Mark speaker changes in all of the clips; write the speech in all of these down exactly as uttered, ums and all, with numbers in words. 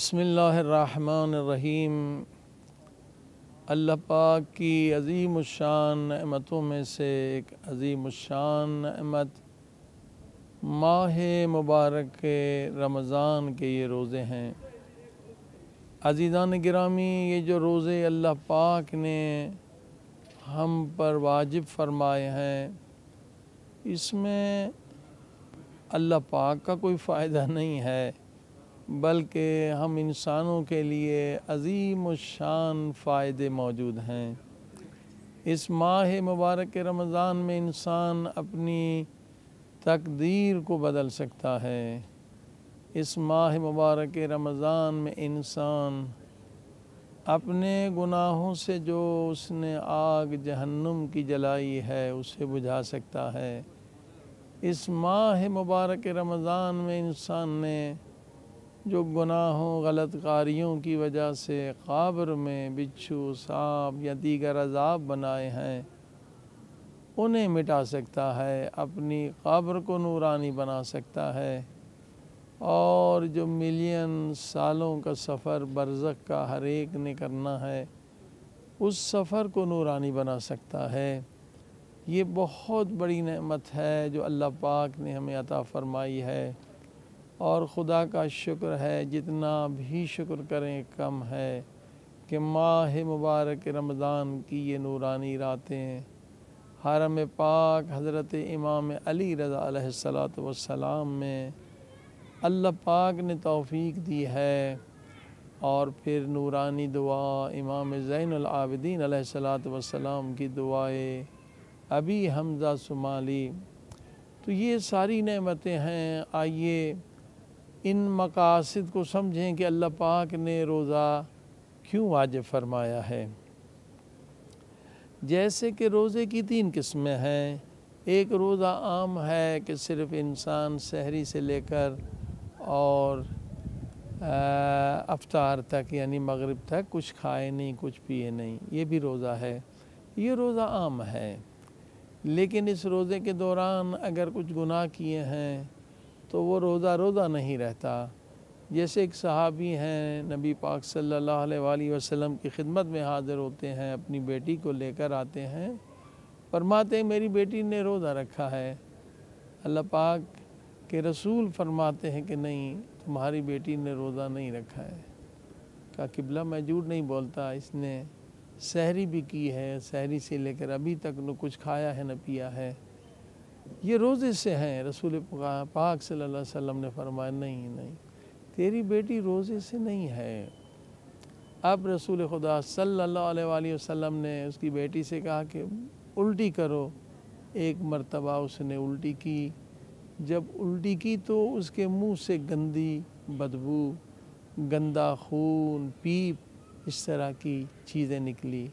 Speaker 1: بسم اللہ الرحمن الرحیم۔ اللہ پاک کی عظیم الشان نعمتوں میں سے ایک عظیم الشان نعمت ماہ مبارک رمضان کے یہ روزے ہیں۔ عزیزان گرامی، یہ جو روزے اللہ پاک نے ہم پر واجب فرمائے ہیں، اس میں اللہ پاک کا کوئی فائدہ نہیں ہے، بلکہ ہم انسانوں کے لیے عظیم الشان فائدے موجود ہیں۔ اس ماہ مبارک رمضان میں انسان اپنی تقدیر کو بدل سکتا ہے۔ اس ماہ مبارک رمضان میں انسان اپنے گناہوں سے جو اس نے آگ جہنم کی جلائی ہے اسے بجھا سکتا ہے۔ اس ماہ مبارک رمضان میں انسان نے جو گناہوں غلط کاریوں کی وجہ سے قبر میں بچھو، سانپ یا دیگر عذاب بنائے ہیں انہیں مٹا سکتا ہے، اپنی قبر کو نورانی بنا سکتا ہے، اور جو ملین سالوں کا سفر برزخ کا ہر ایک نے کرنا ہے اس سفر کو نورانی بنا سکتا ہے۔ یہ بہت بڑی نعمت ہے جو اللہ پاک نے ہمیں عطا فرمائی ہے، اور خدا کا شکر ہے، جتنا بھی شکر کریں کم ہے کہ ماہ مبارک رمضان کی یہ نورانی راتیں حرم پاک حضرت امام علی رضا علیہ الصلوۃ والسلام میں اللہ پاک نے توفیق دی ہے، اور پھر نورانی دعا امام زین العابدین علیہ الصلوۃ والسلام کی دعائیں ابی حمزہ صومالی، تو یہ ساری نعمتیں ہیں۔ آئیے ان مقاصد کو سمجھیں کہ اللہ پاک نے روزہ کیوں واجب فرمایا ہے۔ جیسے کہ روزے کی تین قسمیں ہیں۔ ایک روزہ عام ہے کہ صرف انسان سحری سے لے کر اور افطار تک یعنی مغرب تک کچھ کھائے نہیں، کچھ پیے نہیں، یہ بھی روزہ ہے، یہ روزہ عام ہے۔ لیکن اس روزے کے دوران اگر کچھ گناہ کیے ہیں تو وہ روزہ روزہ نہیں رہتا۔ جیسے ایک صحابی ہیں، نبی پاک صلی اللہ علیہ وآلہ وسلم کی خدمت میں حاضر ہوتے ہیں، اپنی بیٹی کو لے کر آتے ہیں، فرماتے ہیں میری بیٹی نے روزہ رکھا ہے۔ اللہ پاک کے رسول فرماتے ہیں کہ نہیں، تمہاری بیٹی نے روزہ نہیں رکھا ہے۔ کہا قبلہ میں جھوٹ نہیں بولتا، اس نے سحری بھی کی ہے، سحری سے لے کر ابھی تک نہ کچھ کھایا ہے نہ پیا ہے، یہ روزے سے ہیں۔ رسول پاک صلی اللہ علیہ وسلم نے فرمایا نہیں نہیں تیری بیٹی روزے سے نہیں ہے۔ اب رسول خدا صلی اللہ علیہ وآلہ وسلم نے اس کی بیٹی سے کہا کہ الٹی کرو۔ ایک مرتبہ اس نے الٹی کی، جب الٹی کی تو اس کے منہ سے گندی بدبو، گندا خون، پیپ، اس طرح کی چیزیں نکلی۔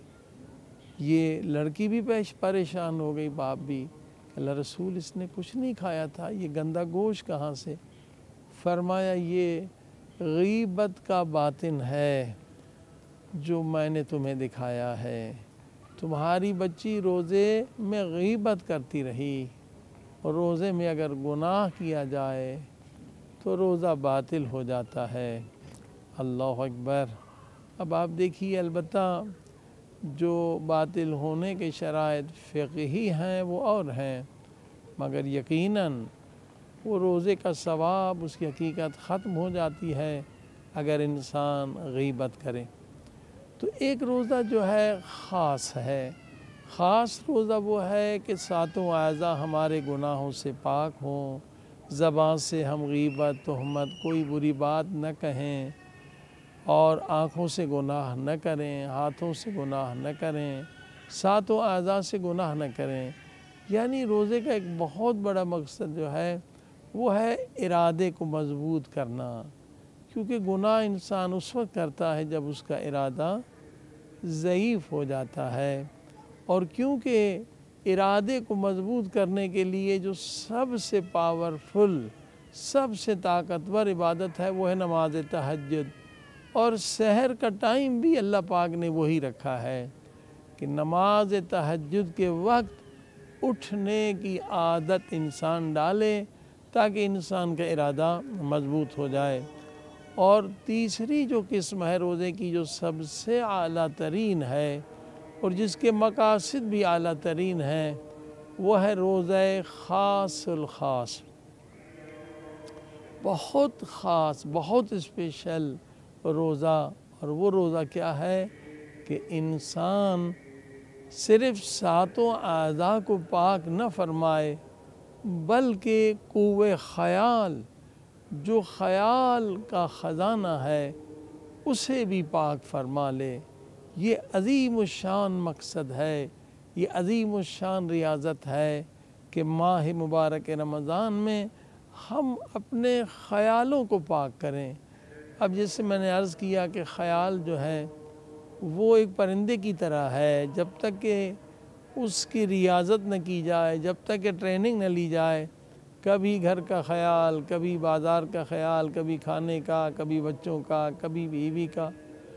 Speaker 1: یہ لڑکی بھی پریشان ہو گئی، باپ بھی، اللہ رسول اس نے کچھ نہیں کھایا تھا، یہ گندا گوشت کہاں سے؟ فرمایا یہ غیبت کا باطن ہے جو میں نے تمہیں دکھایا ہے۔ تمہاری بچی روزے میں غیبت کرتی رہی، اور روزے میں اگر گناہ کیا جائے تو روزہ باطل ہو جاتا ہے۔ اللہ اکبر۔ اب آپ دیکھیے، البتہ جو باطل ہونے کے شرائط فقہی ہیں وہ اور ہیں، مگر یقیناً وہ روزے کا ثواب، اس کی حقیقت ختم ہو جاتی ہے اگر انسان غیبت کرے۔ تو ایک روزہ جو ہے خاص ہے، خاص روزہ وہ ہے کہ ساتوں اعضاء ہمارے گناہوں سے پاک ہوں، زبان سے ہم غیبت، تہمت، کوئی بری بات نہ کہیں، اور آنکھوں سے گناہ نہ کریں، ہاتھوں سے گناہ نہ کریں، ساتوں اعضاء سے گناہ نہ کریں۔ یعنی روزے کا ایک بہت بڑا مقصد جو ہے وہ ہے ارادے کو مضبوط کرنا، کیونکہ گناہ انسان اس وقت کرتا ہے جب اس کا ارادہ ضعیف ہو جاتا ہے، اور کیونکہ ارادے کو مضبوط کرنے کے لیے جو سب سے پاورفل، سب سے طاقتور عبادت ہے وہ ہے نماز تہجد، اور سحر کا ٹائم بھی اللہ پاک نے وہی رکھا ہے کہ نماز تہجد کے وقت اٹھنے کی عادت انسان ڈالے تاکہ انسان کا ارادہ مضبوط ہو جائے۔ اور تیسری جو قسم ہے روزے کی جو سب سے اعلیٰ ترین ہے اور جس کے مقاصد بھی اعلیٰ ترین ہیں، وہ ہے روزہ خاص الخاص، بہت خاص، بہت اسپیشل روزہ۔ اور وہ روزہ کیا ہے کہ انسان صرف ساتوں اعضاء کو پاک نہ فرمائے بلکہ قوہ خیال، جو خیال کا خزانہ ہے، اسے بھی پاک فرما لے۔ یہ عظیم الشان مقصد ہے، یہ عظیم الشان ریاضت ہے کہ ماہ مبارک رمضان میں ہم اپنے خیالوں کو پاک کریں۔ اب جیسے میں نے عرض کیا کہ خیال جو ہے وہ ایک پرندے کی طرح ہے، جب تک کہ اس کی ریاضت نہ کی جائے، جب تک کہ ٹریننگ نہ لی جائے، کبھی گھر کا خیال، کبھی بازار کا خیال، کبھی کھانے کا، کبھی بچوں کا، کبھی بیوی کا،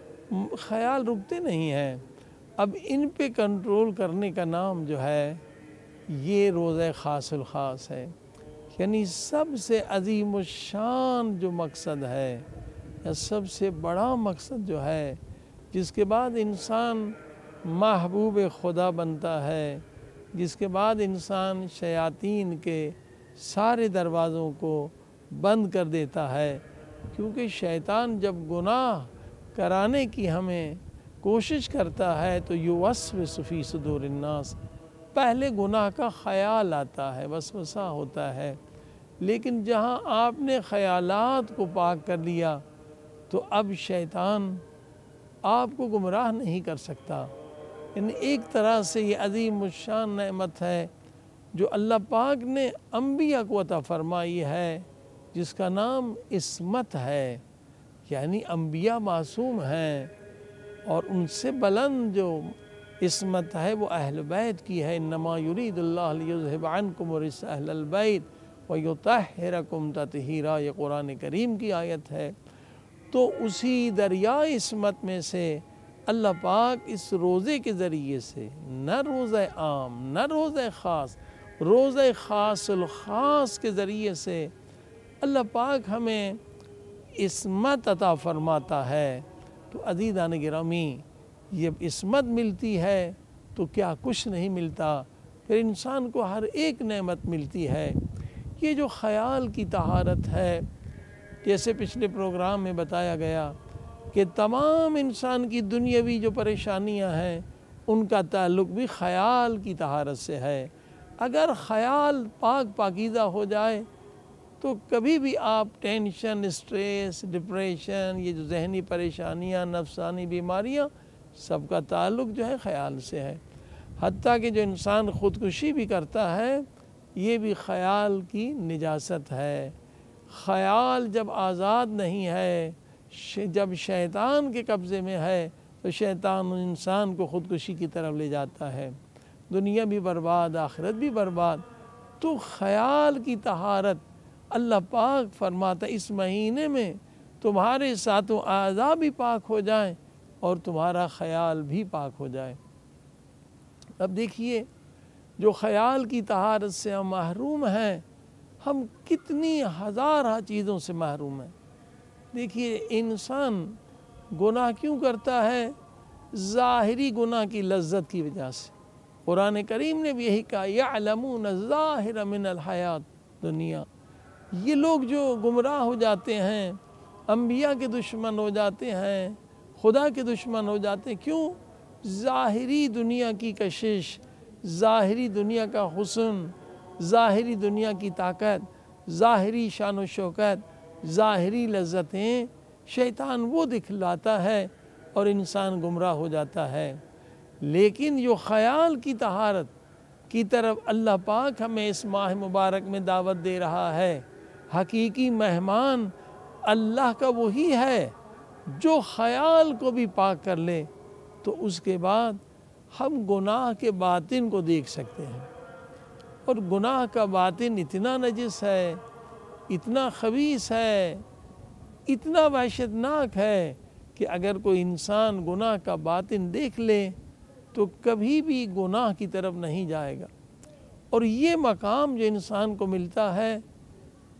Speaker 1: خیال رکتے نہیں ہیں۔ اب ان پہ کنٹرول کرنے کا نام جو ہے یہ روزہ خاص الخاص ہے، یعنی سب سے عظیم الشان جو مقصد ہے یا سب سے بڑا مقصد جو ہے، جس کے بعد انسان محبوب خدا بنتا ہے، جس کے بعد انسان شیاطین کے سارے دروازوں کو بند کر دیتا ہے، کیونکہ شیطان جب گناہ کرانے کی ہمیں کوشش کرتا ہے تو یوسوس فی صدور الناس، پہلے گناہ کا خیال آتا ہے، وسوسہ ہوتا ہے، لیکن جہاں آپ نے خیالات کو پاک کر لیا تو اب شیطان آپ کو گمراہ نہیں کر سکتا۔ یعنی ایک طرح سے یہ عظیم الشان نعمت ہے جو اللہ پاک نے انبیاء کو عطا فرمائی ہے، جس کا نام عصمت ہے، یعنی انبیاء معصوم ہیں، اور ان سے بلند جو عصمت ہے وہ اہل بیت کی ہے۔ انما یرید اللہ لیذھب عنکم الرجس اہل البیت ویطہرکم تطہیرا، یہ قرآن کریم کی آیت ہے۔ تو اسی دریا عصمت میں سے اللہ پاک اس روزے کے ذریعے سے، نہ روزہ عام، نہ روزہ خاص، روزہ خاص الخاص کے ذریعے سے اللہ پاک ہمیں عصمت عطا فرماتا ہے۔ تو عزیزان گرامی، یہ عصمت ملتی ہے تو کیا کچھ نہیں ملتا، پھر انسان کو ہر ایک نعمت ملتی ہے۔ یہ جو خیال کی طہارت ہے، جیسے پچھلے پروگرام میں بتایا گیا کہ تمام انسان کی دنیاوی جو پریشانیاں ہیں ان کا تعلق بھی خیال کی طہارت سے ہے۔ اگر خیال پاک پاکیزہ ہو جائے تو کبھی بھی آپ ٹینشن، اسٹریس، ڈپریشن، یہ جو ذہنی پریشانیاں، نفسانی بیماریاں، سب کا تعلق جو ہے خیال سے ہے۔ حتیٰ کہ جو انسان خودکشی بھی کرتا ہے یہ بھی خیال کی نجاست ہے۔ خیال جب آزاد نہیں ہے، جب شیطان کے قبضے میں ہے تو شیطان انسان کو خودکشی کی طرف لے جاتا ہے، دنیا بھی برباد، آخرت بھی برباد۔ تو خیال کی طہارت اللہ پاک فرماتا ہے اس مہینے میں تمہارے ساتوں اعضاء بھی پاک ہو جائیں اور تمہارا خیال بھی پاک ہو جائے۔ اب دیکھیے، جو خیال کی طہارت سے ہم محروم ہیں، ہم کتنی ہزارہ چیزوں سے محروم ہیں۔ دیکھیے، انسان گناہ کیوں کرتا ہے؟ ظاہری گناہ کی لذت کی وجہ سے۔ قرآن کریم نے بھی یہی کہا، یعلمون الظاہر من الحیات دنیا۔ یہ لوگ جو گمراہ ہو جاتے ہیں، انبیاء کے دشمن ہو جاتے ہیں، خدا کے دشمن ہو جاتے ہیں، کیوں؟ ظاہری دنیا کی کشش، ظاہری دنیا کا حسن، ظاہری دنیا کی طاقت، ظاہری شان و شوکت، ظاہری لذتیں شیطان وہ دکھلاتا ہے اور انسان گمراہ ہو جاتا ہے۔ لیکن جو خیال کی طہارت کی طرف اللہ پاک ہمیں اس ماہ مبارک میں دعوت دے رہا ہے، حقیقی مہمان اللہ کا وہی ہے جو خیال کو بھی پاک کر لے، تو اس کے بعد ہم گناہ کے باطن کو دیکھ سکتے ہیں۔ اور گناہ کا باطن اتنا نجس ہے، اتنا خبیث ہے، اتنا وحشتناک ہے کہ اگر کوئی انسان گناہ کا باطن دیکھ لے تو کبھی بھی گناہ کی طرف نہیں جائے گا۔ اور یہ مقام جو انسان کو ملتا ہے،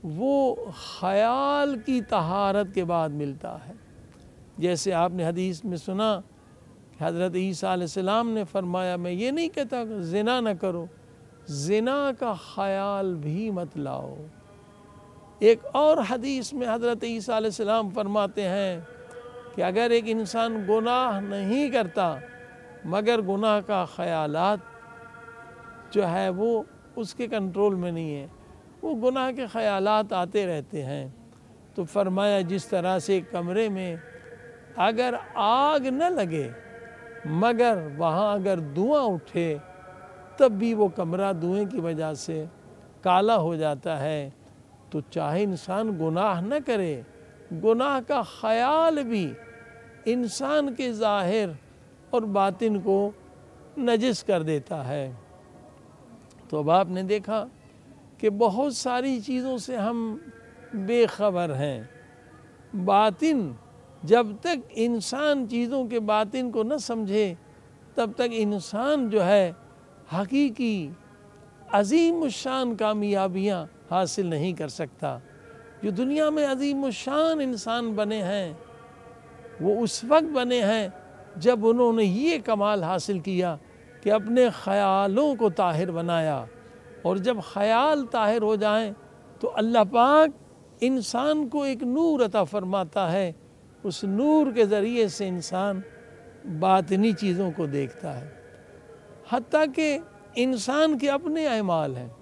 Speaker 1: وہ خیال کی طہارت کے بعد ملتا ہے۔ جیسے آپ نے حدیث میں سنا کہ حضرت عیسیٰ علیہ السلام نے فرمایا میں یہ نہیں کہتا کہ زنا نہ کرو، زنا کا خیال بھی مت لاؤ۔ ایک اور حدیث میں حضرت عیسیٰ علیہ السلام فرماتے ہیں کہ اگر ایک انسان گناہ نہیں کرتا مگر گناہ کا خیالات جو ہے وہ اس کے کنٹرول میں نہیں ہے، وہ گناہ کے خیالات آتے رہتے ہیں، تو فرمایا جس طرح سے کمرے میں اگر آگ نہ لگے مگر وہاں اگر دھواں اٹھے تب بھی وہ کمرہ دھوئیں کی وجہ سے کالا ہو جاتا ہے، تو چاہے انسان گناہ نہ کرے، گناہ کا خیال بھی انسان کے ظاہر اور باطن کو نجس کر دیتا ہے۔ تو اب آپ نے دیکھا کہ بہت ساری چیزوں سے ہم بے خبر ہیں۔ باطن جب تک انسان چیزوں کے باطن کو نہ سمجھے تب تک انسان جو ہے حقیقی عظیم الشان کامیابیاں حاصل نہیں کر سکتا۔ جو دنیا میں عظیم الشان انسان بنے ہیں وہ اس وقت بنے ہیں جب انہوں نے یہ کمال حاصل کیا کہ اپنے خیالوں کو طاہر بنایا، اور جب خیال طاہر ہو جائیں تو اللہ پاک انسان کو ایک نور عطا فرماتا ہے، اس نور کے ذریعے سے انسان باطنی چیزوں کو دیکھتا ہے۔ حتیٰ کہ انسان کے اپنے اعمال ہیں،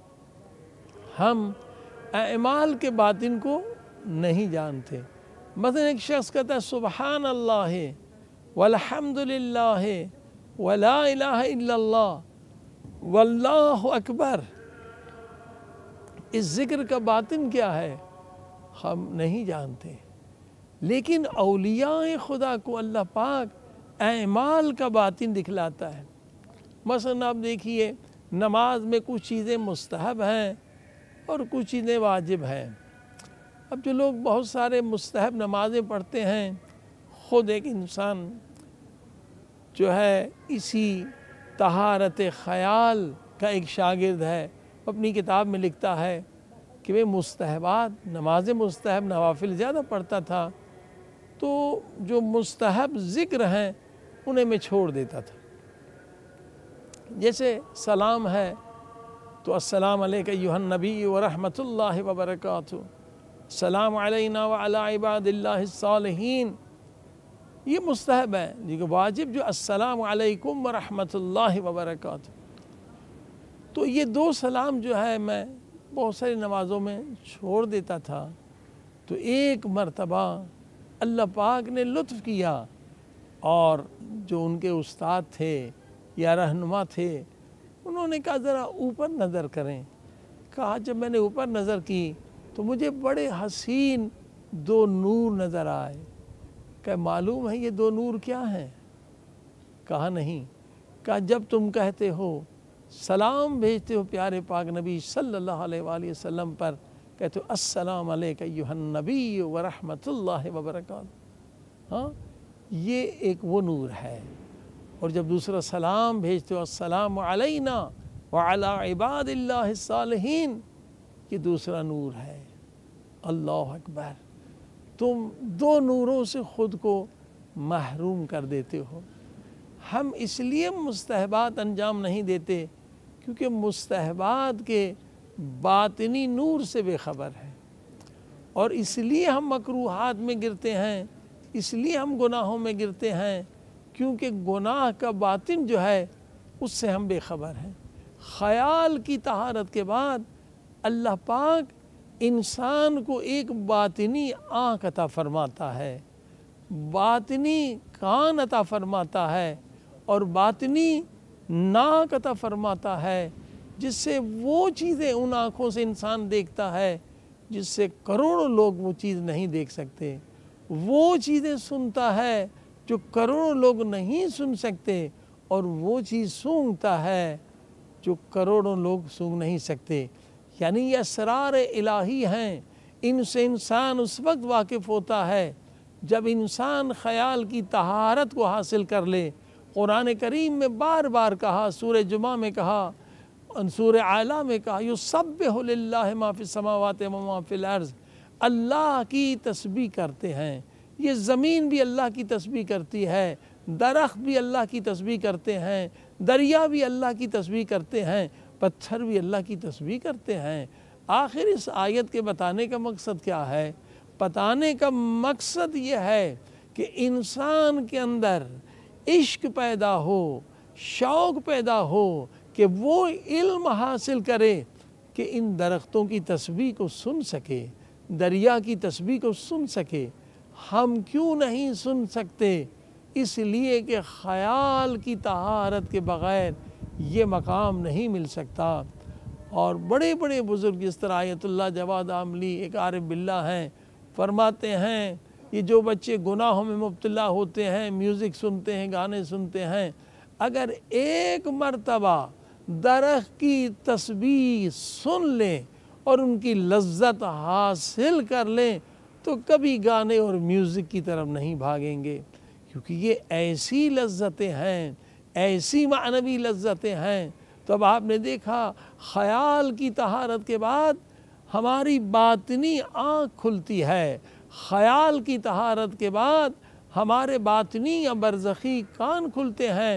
Speaker 1: ہم اعمال کے باطن کو نہیں جانتے۔ مثلا ایک شخص کہتا ہے سبحان اللہ والحمد للہ ولا الہ الا اللہ واللہ اکبر، اس ذکر کا باطن کیا ہے ہم نہیں جانتے، لیکن اولیاء خدا کو اللہ پاک اعمال کا باطن دکھلاتا ہے۔ مثلا آپ دیکھیے نماز میں کچھ چیزیں مستحب ہیں اور کچھ چیزیں واجب ہیں۔ اب جو لوگ بہت سارے مستحب نمازیں پڑھتے ہیں، خود ایک انسان جو ہے اسی طہارت خیال کا ایک شاگرد ہے، اپنی کتاب میں لکھتا ہے کہ وہ مستحبات نماز مستحب نوافل زیادہ پڑھتا تھا، تو جو مستحب ذکر ہیں انہیں میں چھوڑ دیتا تھا۔ جیسے سلام ہے تو السلام علیک ایھا النبی ورحمۃ اللہ وبرکاتہ، السلام علینا وعلی عباد اللہ الصالحین، یہ مستحب ہے۔ لیکن واجب جو السلام علیکم ورحمۃ اللہ وبرکاتہ، تو یہ دو سلام جو ہے میں بہت ساری نمازوں میں چھوڑ دیتا تھا۔ تو ایک مرتبہ اللہ پاک نے لطف کیا، اور جو ان کے استاد تھے یا رہنما تھے انہوں نے کہا ذرا اوپر نظر کریں۔ کہا جب میں نے اوپر نظر کی تو مجھے بڑے حسین دو نور نظر آئے۔ کہ معلوم ہے یہ دو نور کیا ہیں؟ کہا نہیں۔ کہا جب تم کہتے ہو سلام بھیجتے ہو پیارے پاک نبی صلی اللہ علیہ وآلہ وسلم پر، کہتے ہو السلام علیک ایھا النبی ورحمۃ اللہ وبرکاتہ، ہاں یہ ایک وہ نور ہے۔ اور جب دوسرا سلام بھیجتے ہو السلام علینا وعلی عباد اللہ الصالحین، یہ دوسرا نور ہے۔ اللہ اکبر، تم دو نوروں سے خود کو محروم کر دیتے ہو۔ ہم اس لیے مستحبات انجام نہیں دیتے کیونکہ مستحبات کے باطنی نور سے بے خبر ہیں، اور اس لیے ہم مکروہات میں گرتے ہیں، اس لیے ہم گناہوں میں گرتے ہیں کیونکہ گناہ کا باطن جو ہے اس سے ہم بے خبر ہیں۔ خیال کی طہارت کے بعد اللہ پاک انسان کو ایک باطنی آنکھ عطا فرماتا ہے، باطنی کان عطا فرماتا ہے، اور باطنی ناک عطا فرماتا ہے، جس سے وہ چیزیں ان آنکھوں سے انسان دیکھتا ہے جس سے کروڑوں لوگ وہ چیز نہیں دیکھ سکتے، وہ چیزیں سنتا ہے جو کروڑوں لوگ نہیں سن سکتے، اور وہ چیز سونگتا ہے جو کروڑوں لوگ سونگ نہیں سکتے۔ یعنی یہ اسرار الہی ہیں، ان سے انسان اس وقت واقف ہوتا ہے جب انسان خیال کی طہارت کو حاصل کر لے۔ قرآن کریم میں بار بار کہا، سورہ جمعہ میں کہا سورہ اعلیٰ میں کہا یسبح للہ ما فی السماوات و ما فی الارض، اللہ کی تسبیح کرتے ہیں، یہ زمین بھی اللہ کی تسبیح کرتی ہے، درخت بھی اللہ کی تسبیح کرتے ہیں، دریا بھی اللہ کی تسبیح کرتے ہیں، پتھر بھی اللہ کی تسبیح کرتے ہیں۔ آخر اس آیت کے بتانے کا مقصد کیا ہے؟ بتانے کا مقصد یہ ہے کہ انسان کے اندر عشق پیدا ہو، شوق پیدا ہو کہ وہ علم حاصل کرے کہ ان درختوں کی تسبیح کو سن سکے، دریا کی تسبیح کو سن سکے۔ ہم کیوں نہیں سن سکتے؟ اس لیے کہ خیال کی طہارت کے بغیر یہ مقام نہیں مل سکتا۔ اور بڑے بڑے بزرگ جس طرح آیت اللہ جواد عاملی ایک عارف باللہ ہیں، فرماتے ہیں یہ جو بچے گناہوں میں مبتلا ہوتے ہیں، میوزک سنتے ہیں، گانے سنتے ہیں، اگر ایک مرتبہ درخت کی تسبیح سن لیں اور ان کی لذت حاصل کر لیں تو کبھی گانے اور میوزک کی طرف نہیں بھاگیں گے، کیونکہ یہ ایسی لذتیں ہیں، ایسی معنوی لذتیں ہیں۔ تو اب آپ نے دیکھا خیال کی طہارت کے بعد ہماری باطنی آنکھ کھلتی ہے، خیال کی طہارت کے بعد ہمارے باطنی یا برزخی کان کھلتے ہیں،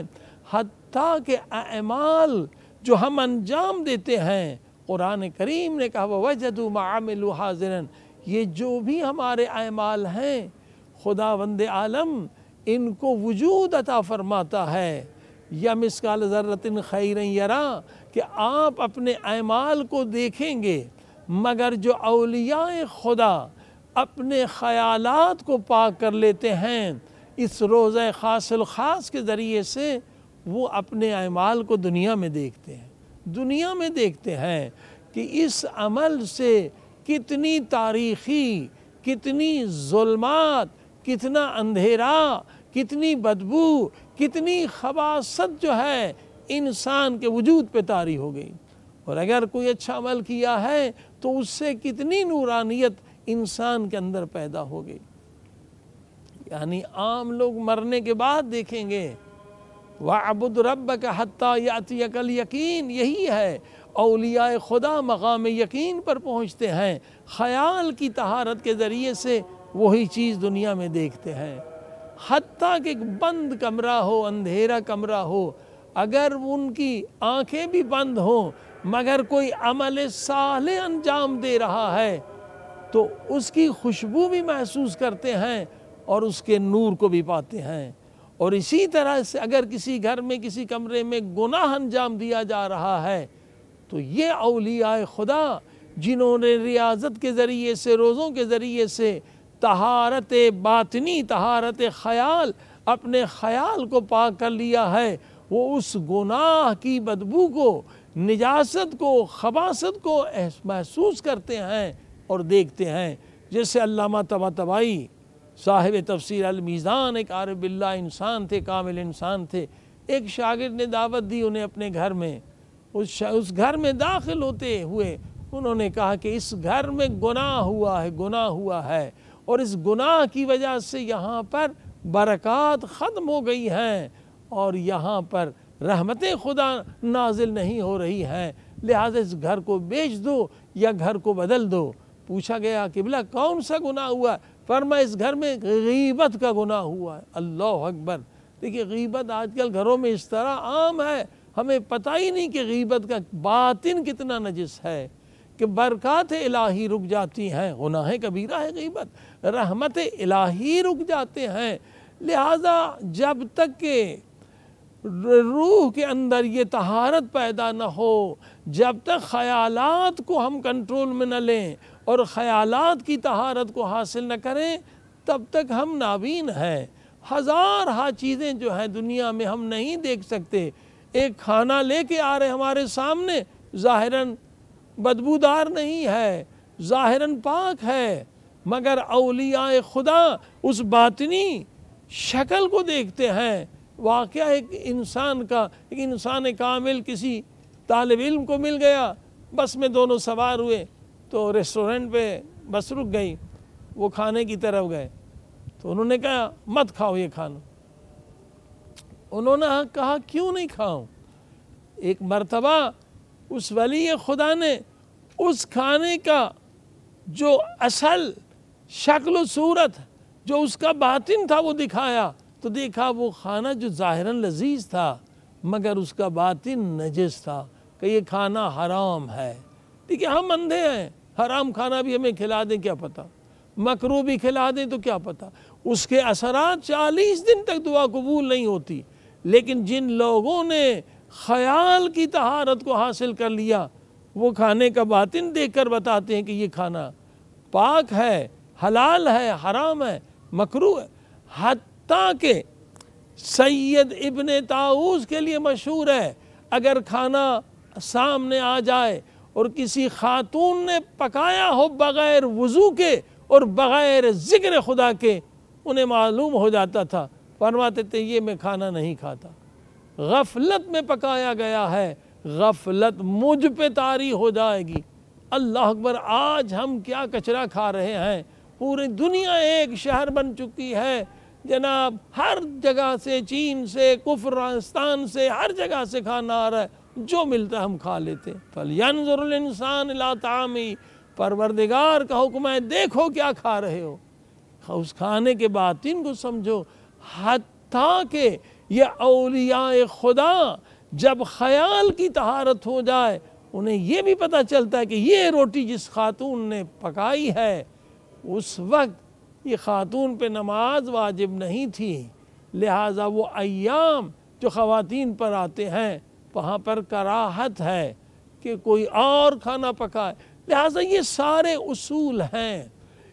Speaker 1: حتیٰ کہ اعمال جو ہم انجام دیتے ہیں، قرآن کریم نے کہا وَوَجَدُوا مَا عَمِلُوا حَاضِرًا، یہ جو بھی ہمارے اعمال ہیں خداوند عالم ان کو وجود عطا فرماتا ہے۔ یا مثقال ذرۃ خیرا یرا، کہ آپ اپنے اعمال کو دیکھیں گے، مگر جو اولیاء خدا اپنے خیالات کو پاک کر لیتے ہیں اس روضہ خاص الخاص کے ذریعے سے، وہ اپنے اعمال کو دنیا میں دیکھتے ہیں، دنیا میں دیکھتے ہیں کہ اس عمل سے کتنی تاریخی، کتنی ظلمات، کتنا اندھیرا، کتنی بدبو، کتنی خباثت جو ہے انسان کے وجود پہ طاری ہو گئی، اور اگر کوئی اچھا عمل کیا ہے تو اس سے کتنی نورانیت انسان کے اندر پیدا ہو گئی۔ یعنی عام لوگ مرنے کے بعد دیکھیں گے وَاعْبُدْ رَبَّكَ حَتَّى يَأْتِيَكَ الْيَقِينُ، یہی ہے اولیاء خدا مقام یقین پر پہنچتے ہیں، خیال کی طہارت کے ذریعے سے وہی چیز دنیا میں دیکھتے ہیں۔ حتیٰ کہ ایک بند کمرہ ہو، اندھیرا کمرہ ہو، اگر ان کی آنکھیں بھی بند ہوں مگر کوئی عمل صالح انجام دے رہا ہے تو اس کی خوشبو بھی محسوس کرتے ہیں اور اس کے نور کو بھی پاتے ہیں۔ اور اسی طرح سے اگر کسی گھر میں کسی کمرے میں گناہ انجام دیا جا رہا ہے تو یہ اولیاء خدا جنہوں نے ریاضت کے ذریعے سے، روزوں کے ذریعے سے طہارت باطنی، طہارت خیال، اپنے خیال کو پاک کر لیا ہے، وہ اس گناہ کی بدبو کو، نجاست کو، خباثت کو محسوس کرتے ہیں اور دیکھتے ہیں۔ جیسے علامہ طباطبائی صاحب تفسیر المیزان ایک عارف باللہ انسان تھے، کامل انسان تھے، ایک شاگرد نے دعوت دی انہیں اپنے گھر میں، اس گھر میں داخل ہوتے ہوئے انہوں نے کہا کہ اس گھر میں گناہ ہوا ہے، گناہ ہوا ہے، اور اس گناہ کی وجہ سے یہاں پر برکات ختم ہو گئی ہیں اور یہاں پر رحمت خدا نازل نہیں ہو رہی ہیں، لہٰذا اس گھر کو بیچ دو یا گھر کو بدل دو۔ پوچھا گیا قبلہ کون سا گناہ ہوا؟ فرمایا اس گھر میں غیبت کا گناہ ہوا ہے۔ اللہ اکبر! دیکھیے غیبت آج کل گھروں میں اس طرح عام ہے، ہمیں پتہ ہی نہیں کہ غیبت کا باطن کتنا نجس ہے، کہ برکات الہی رک جاتی ہیں، گناہ کبیرہ ہے غیبت، رحمت الہی رک جاتے ہیں۔ لہٰذا جب تک کہ روح کے اندر یہ طہارت پیدا نہ ہو، جب تک خیالات کو ہم کنٹرول میں نہ لیں اور خیالات کی طہارت کو حاصل نہ کریں، تب تک ہم نابین ہیں۔ ہزار ہا چیزیں جو ہیں دنیا میں ہم نہیں دیکھ سکتے۔ ایک کھانا لے کے آ رہے ہمارے سامنے، ظاہراً بدبودار نہیں ہے، ظاہراً پاک ہے، مگر اولیاء خدا اس باطنی شکل کو دیکھتے ہیں۔ واقعہ ایک انسان کا، ایک انسان کامل کسی طالب علم کو مل گیا، بس میں دونوں سوار ہوئے تو ریسٹورنٹ پہ بس رک گئی، وہ کھانے کی طرف گئے تو انہوں نے کہا مت کھاؤ یہ کھانا۔ انہوں نے کہا کیوں نہیں کھاؤں؟ ایک مرتبہ اس ولی خدا نے اس کھانے کا جو اصل شکل و صورت جو اس کا باطن تھا وہ دکھایا، تو دیکھا وہ کھانا جو ظاہراً لذیذ تھا مگر اس کا باطن نجس تھا کہ یہ کھانا حرام ہے۔ دیکھیں ہم اندھے ہیں، حرام کھانا بھی ہمیں کھلا دیں کیا پتہ، مکروہ بھی کھلا دیں تو کیا پتہ، اس کے اثرات چالیس دن تک دعا قبول نہیں ہوتی۔ لیکن جن لوگوں نے خیال کی طہارت کو حاصل کر لیا وہ کھانے کا باطن دیکھ کر بتاتے ہیں کہ یہ کھانا پاک ہے، حلال ہے، حرام ہے، مکروہ ہے۔ حتیٰ کہ سید ابن طاؤس کے لیے مشہور ہے، اگر کھانا سامنے آ جائے اور کسی خاتون نے پکایا ہو بغیر وضو کے اور بغیر ذکر خدا کے، انہیں معلوم ہو جاتا تھا، فرماتے تھے یہ میں کھانا نہیں کھاتا، غفلت میں پکایا گیا ہے، غفلت مجھ پہ طاری ہو جائے گی۔ اللہ اکبر، آج ہم کیا کچرا کھا رہے ہیں، پوری دنیا ایک شہر بن چکی ہے جناب، ہر جگہ سے، چین سے، کفرستان سے، ہر جگہ سے کھانا آ رہا ہے، جو ملتا ہے ہم کھا لیتے ہیں۔ فَلْيَنْظُرُ الْإِنسَانُ إِلَىٰ طَعَامِهِ، پروردگار کا حکم ہے دیکھو کیا کھا رہے ہو، اس کھانے کے باطن کو سمجھو۔ حتیٰ کہ یہ اولیاء خدا جب خیال کی طہارت ہو جائے انہیں یہ بھی پتہ چلتا ہے کہ یہ روٹی جس خاتون نے پکائی ہے اس وقت یہ خاتون پہ نماز واجب نہیں تھی، لہٰذا وہ ایام جو خواتین پر آتے ہیں وہاں پر کراہت ہے کہ کوئی اور کھانا پکائے۔ لہٰذا یہ سارے اصول ہیں۔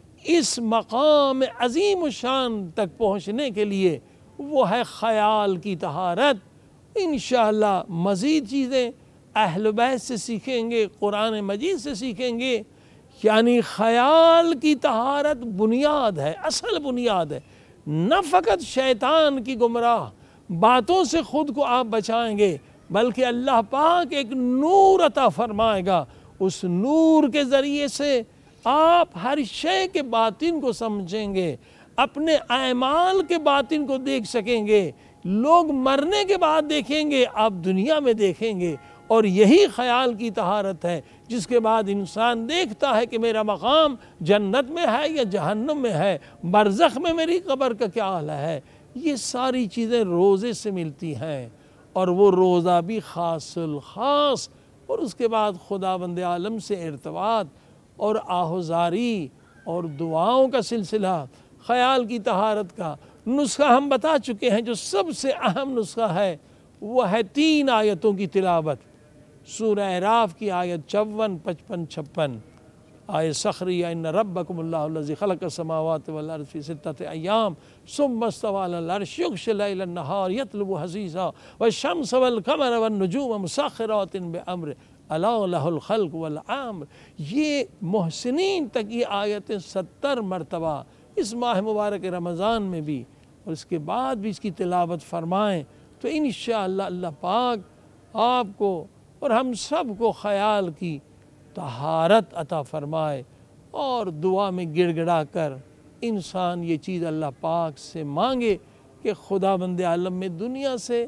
Speaker 1: اس مقام عظیم الشان تک پہنچنے کے لیے وہ ہے خیال کی طہارت۔ انشاءاللہ مزید چیزیں اہل بیت سے سیکھیں گے، قرآن مجید سے سیکھیں گے۔ یعنی خیال کی طہارت بنیاد ہے، اصل بنیاد ہے۔ نہ فقط شیطان کی گمراہ باتوں سے خود کو آپ بچائیں گے بلکہ اللہ پاک ایک نور عطا فرمائے گا، اس نور کے ذریعے سے آپ ہر شے کے باطن کو سمجھیں گے، اپنے اعمال کے باطن کو دیکھ سکیں گے، لوگ مرنے کے بعد دیکھیں گے، آپ دنیا میں دیکھیں گے۔ اور یہی خیال کی طہارت ہے جس کے بعد انسان دیکھتا ہے کہ میرا مقام جنت میں ہے یا جہنم میں ہے، برزخ میں میری قبر کا کیا حال ہے۔ یہ ساری چیزیں روزے سے ملتی ہیں، اور وہ روزہ بھی خاص الخاص، اور اس کے بعد خداوند عالم سے ارتباط اور آہوزاری اور دعاؤں کا سلسلہ۔ خیال کی طہارت کا نسخہ ہم بتا چکے ہیں، جو سب سے اہم نسخہ ہے وہ ہے تین آیتوں کی تلاوت۔ سورہ اعراف کی آیت چون، پچپن، چھپن، آیت سخریہ، ان ربکم اللہ الذی خلق السماوات والارض فی ستۃ ایام ثم استوی علی العرش یغشی اللیل النہار یطلبہ حثیثا والشمس والقمر والنجوم مسخرات بامرہ الا لہ الخلق والامر۔ یہ محسنین تک یہ آیتیں ستر مرتبہ اس ماہ مبارک رمضان میں بھی اور اس کے بعد بھی اس کی تلاوت فرمائیں تو انشاءاللہ اللہ پاک آپ کو اور ہم سب کو خیال کی طہارت عطا فرمائے، اور دعا میں گڑ گڑا کر انسان یہ چیز اللہ پاک سے مانگے کہ خدا بند عالم میں دنیا سے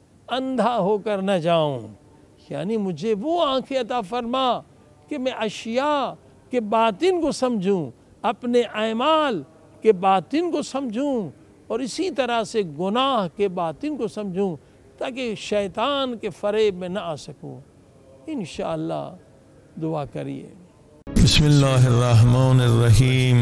Speaker 1: اندھا ہو کر نہ جاؤں، یعنی مجھے وہ آنکھیں عطا فرما کہ میں اشیاء کے باطن کو سمجھوں، اپنے اعمال کے باطن کو سمجھوں، اور اسی طرح سے گناہ کے باطن کو سمجھوں تاکہ شیطان کے فریب میں نہ آ سکوں۔ انشاءاللہ دعا کریے۔
Speaker 2: بسم اللہ الرحمن الرحیم۔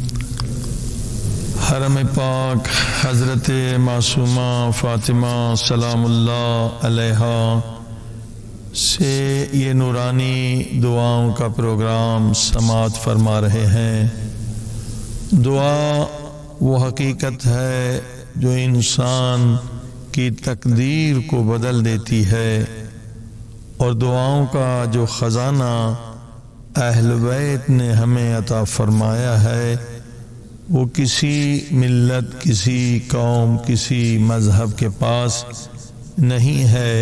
Speaker 2: حرم پاک حضرت معصومہ فاطمہ سلام اللہ علیہا سے یہ نورانی دعاؤں کا پروگرام سماعت فرما رہے ہیں۔ دعا وہ حقیقت ہے جو انسان کی تقدیر کو بدل دیتی ہے، اور دعاؤں کا جو خزانہ اہل بیت نے ہمیں عطا فرمایا ہے وہ کسی ملت، کسی قوم، کسی مذہب کے پاس نہیں ہے۔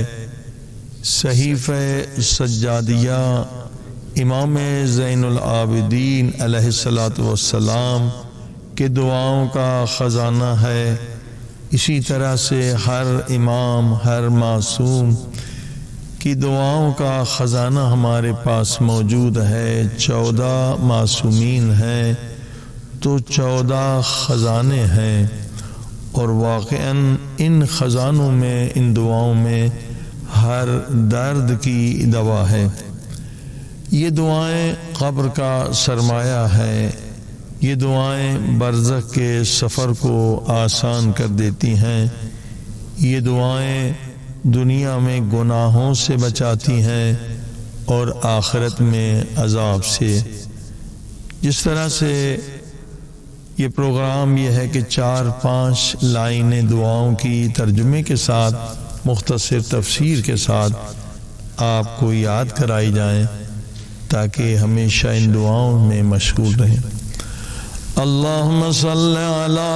Speaker 2: صحیفہ سجادیہ امام زین العابدین علیہ الصلاۃ والسلام کے دعاؤں کا خزانہ ہے۔ اسی طرح سے ہر امام، ہر معصوم کی دعاؤں کا خزانہ ہمارے پاس موجود ہے، چودہ معصومین ہیں تو چودہ خزانے ہیں، اور واقعاً ان خزانوں میں، ان دعاؤں میں ہر درد کی دوا ہے۔ یہ دعائیں قبر کا سرمایہ ہے، یہ دعائیں برزخ کے سفر کو آسان کر دیتی ہیں، یہ دعائیں دنیا میں گناہوں سے بچاتی ہیں اور آخرت میں عذاب سے۔ جس طرح سے یہ پروگرام یہ ہے کہ چار پانچ لائنیں دعاؤں کی ترجمے کے ساتھ، مختصر تفسیر کے ساتھ آپ کو یاد کرائی جائیں تاکہ ہمیشہ ان دعاؤں میں مشغول رہیں۔ اللہم صلی علی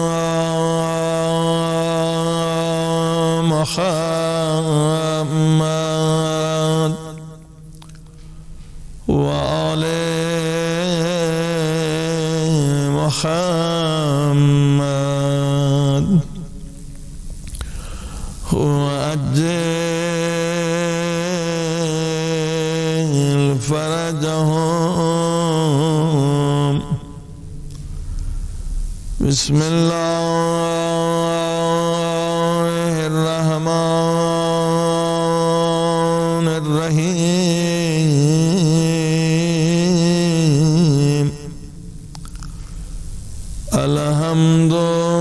Speaker 2: محمد وآل محمد وعجل فرجهم۔ بسم اللہ الرحمن الرحیم۔ الحمد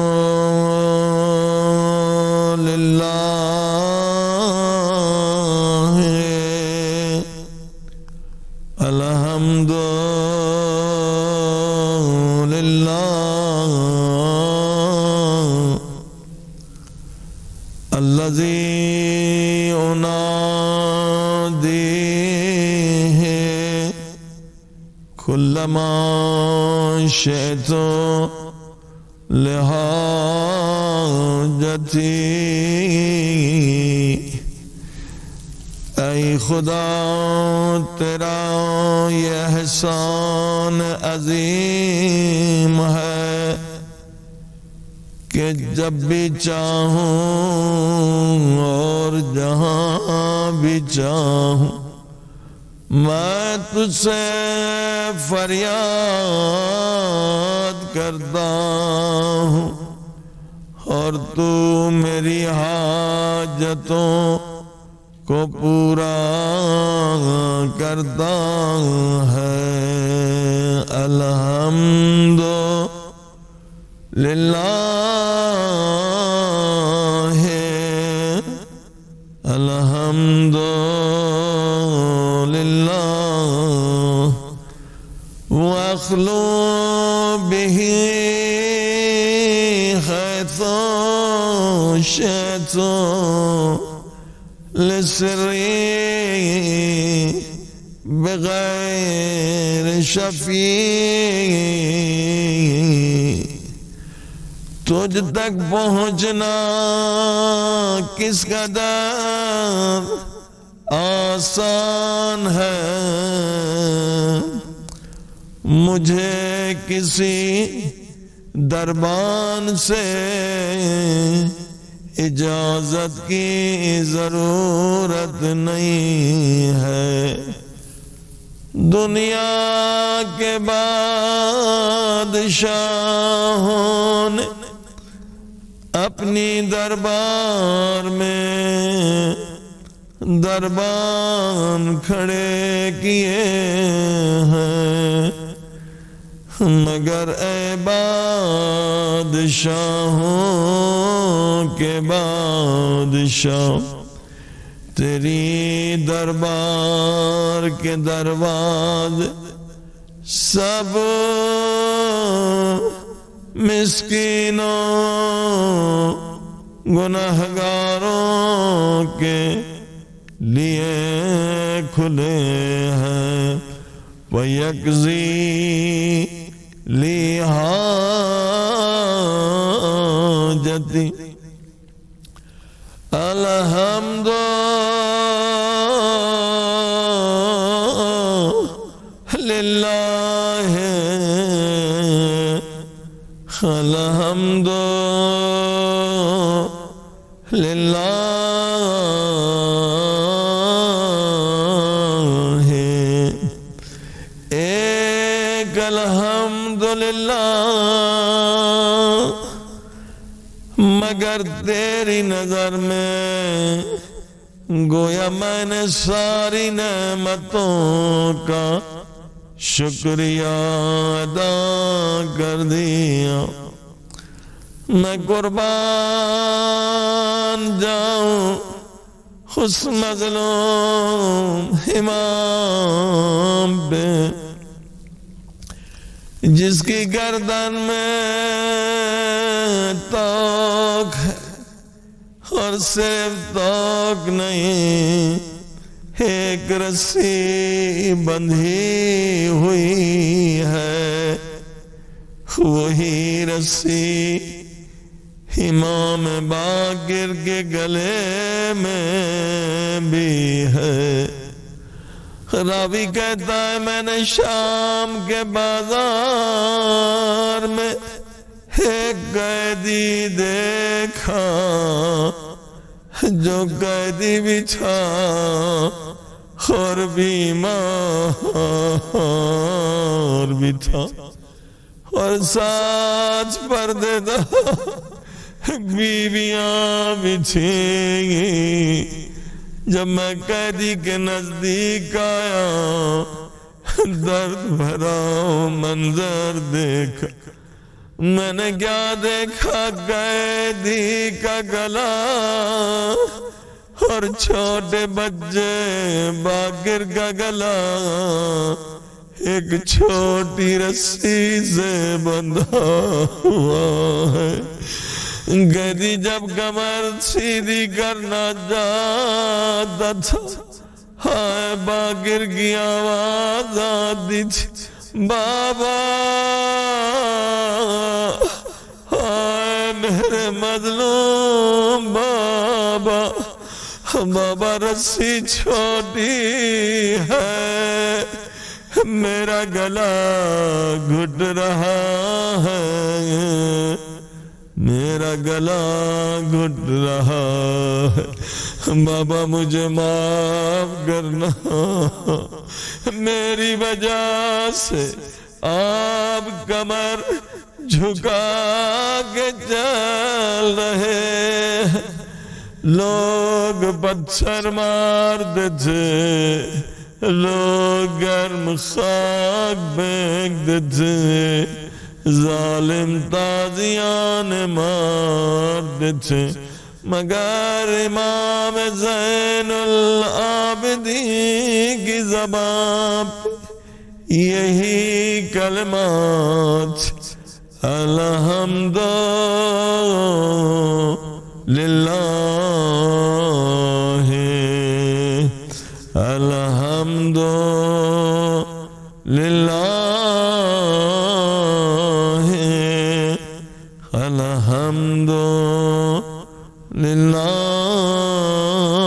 Speaker 2: للہ الحمد الذي أناديه كلما شئت لحاجتي۔ اے خدا تیرا یہ احسان عظیم ہے کہ جب بھی چاہوں اور جہاں بھی چاہوں میں تجھ سے فریاد کرتا ہوں، اور تو میری حاجتوں کو پورا کرتا ہے۔ الحمد للہ الحمد للہ واخلو به حیث شئت لسری بغیر شفیع۔ تجھ تک پہنچنا کس قدر آسان ہے، مجھے کسی دربان سے اجازت کی ضرورت نہیں ہے۔ دنیا کے بادشاہوں نے اپنی دربار میں دربان کھڑے کیے ہیں، مگر اے بادشاہوں کے بادشاہ تیری دربار کے دروازے سب مسکینوں گناہگاروں کے لیے کھلے ہیں۔ وَيَقْضِي لِي حَاجَتِي۔ الحمد للہ الحمد للہ الحمدللہ مگر تیری نظر میں گویا میں نے ساری نعمتوں کا شکریہ ادا کر دیا. میں قربان جاؤں اس مظلوم امام پہ جس کی گردن میں توق ہے اور صرف توق نہیں ایک رسی بندھی ہوئی ہے. وہی رسی امام باقر کے گلے میں بھی ہے. راوی کہتا ہے میں نے شام کے بازار میں ایک قیدی دیکھا جو قیدی بھی تھا اور بیمار بھی تھا اور ساتھ پردے دار بیویاں بھی تھیں. جب میں قیدی کے نزدیک آیا درد بھرا منظر دیکھا. میں نے کیا دیکھا قیدی کا گلا اور چھوٹے بچے باقر کا گلا ایک چھوٹی رسی سے بندھا ہوا ہے. قیدی جب کمر سیدھی کرنا چاہتا تھا ہائے باقر کی آواز آتی تھی بابا ہائے میرے مظلوم بابا بابا رسی چھوٹی ہے میرا گلا گھٹ رہا ہے میرا گلا گھٹ رہا ہے بابا مجھے معاف کرنا میری وجہ سے آپ کمر جھکا کے چل رہے لوگ پتھر مارتے تھے لوگ گرم خاک پھینکتے تھے ظالم تازیان مارتے تھے مگر امام زین العابدین کی زبان یہی کلمات الحمد للہ الحمد للہ الحمد للہ